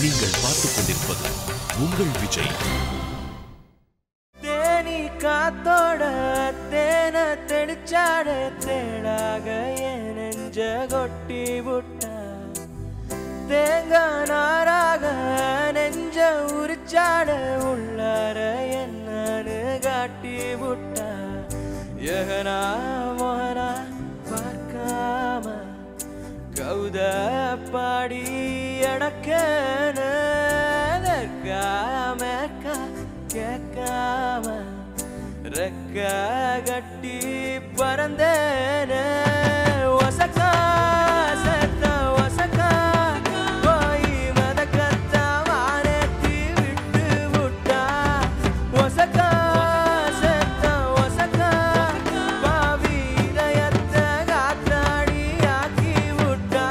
நீங்கள் பார்த்துக் கொண்டிருப்பது உங்கள் விஜய். தேனி காத்தோட தேன தெளிச்சாட தேடாக என் நெஞ்ச கொட்டி விட்டா தேங்காய் நாராக நெஞ்ச உரிச்சாட உள்ளார என்னன்னு காட்டி விட்டா எகனா மோகனா பார்க்காம கௌத பாடி அடக்கன மேற்கா கேட்காம ரெக்க கட்டி பறந்தேன ஒசக்கா செத்த ஒசக்கா போய் மதக்கத்தா வானேத்தி விட்டு விட்டா ஒசக்கா செத்த ஒசக்கா பாவி இதயத்தை காத்தாடி ஆக்கி விட்டா.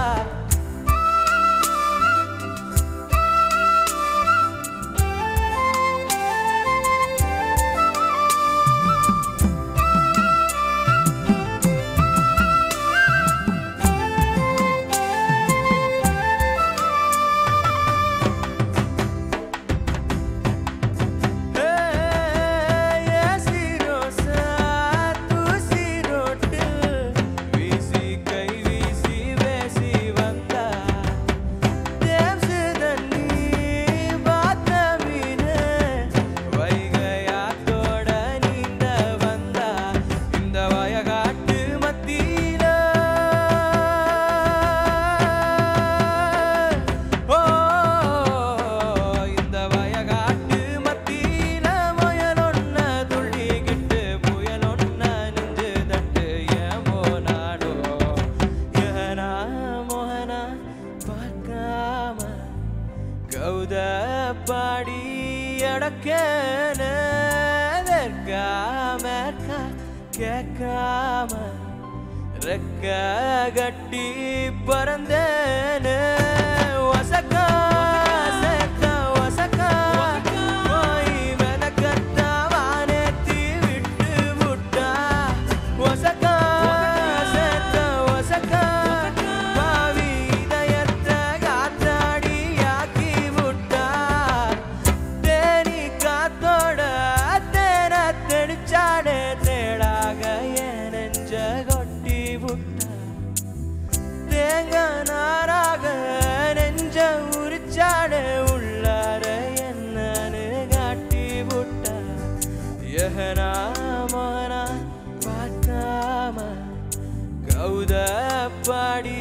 கௌத பாடி அடக்கன மேற்கா மேற்கா கேட்காம ரெக்க கட்டி பறந்தேன ஒசக்கா செத்த ஒசக்கா போய் மெனக்கத்தா வானேத்தி விட்டு விட்டா ஒசக்கா செத்த ஒசக்கா பாவி இதயத்தை காத்தாடி ஆக்கி விட்டா தேனி காத்தோட தேன தெளிச்சாடே தேடாக என் நெஞ்ச கொட்டி விட்டா தேங்காய் நாராக நெஞ்ச உரிச்சாடே உள்ளார என்னன்னு காட்டி விட்டா எகனா மோகனா பார்க்காம கௌத பாடி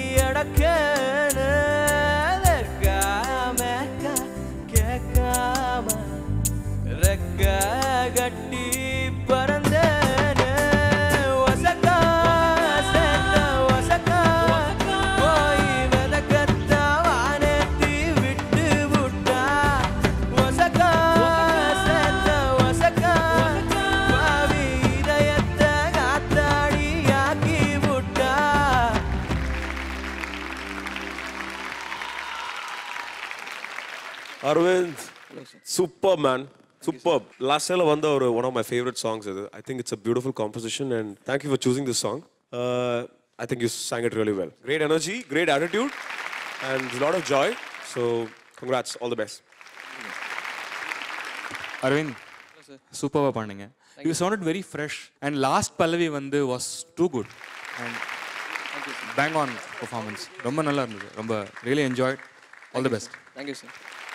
அடக்கன மேற்கா மேற்கா கேட்காம ரெக்க கட்டி பறந்தேன ஒசக்கா செத்த ஒசக்கா போய் மெதக்கத்தா வானேத்தி விட்டு விட்டா ஒசக்கா செத்த ஒசக்கா பாவி இதயத்தை காத்தாடி ஆக்கி விட்டா. Arvind, superb man, superb. Last year vanda one of my favorite songs. I think it's a beautiful composition and thank you for choosing this song. I think you sang it really well. Great energy, great attitude and a lot of joy. So congrats, all the best. Arvind, superb பாடுங்க. You sounded very fresh and last Pallavi was too good and bang on performance. ரொம்ப நல்லா இருந்தது. ரொம்ப really enjoyed. All the best. Thank you sir.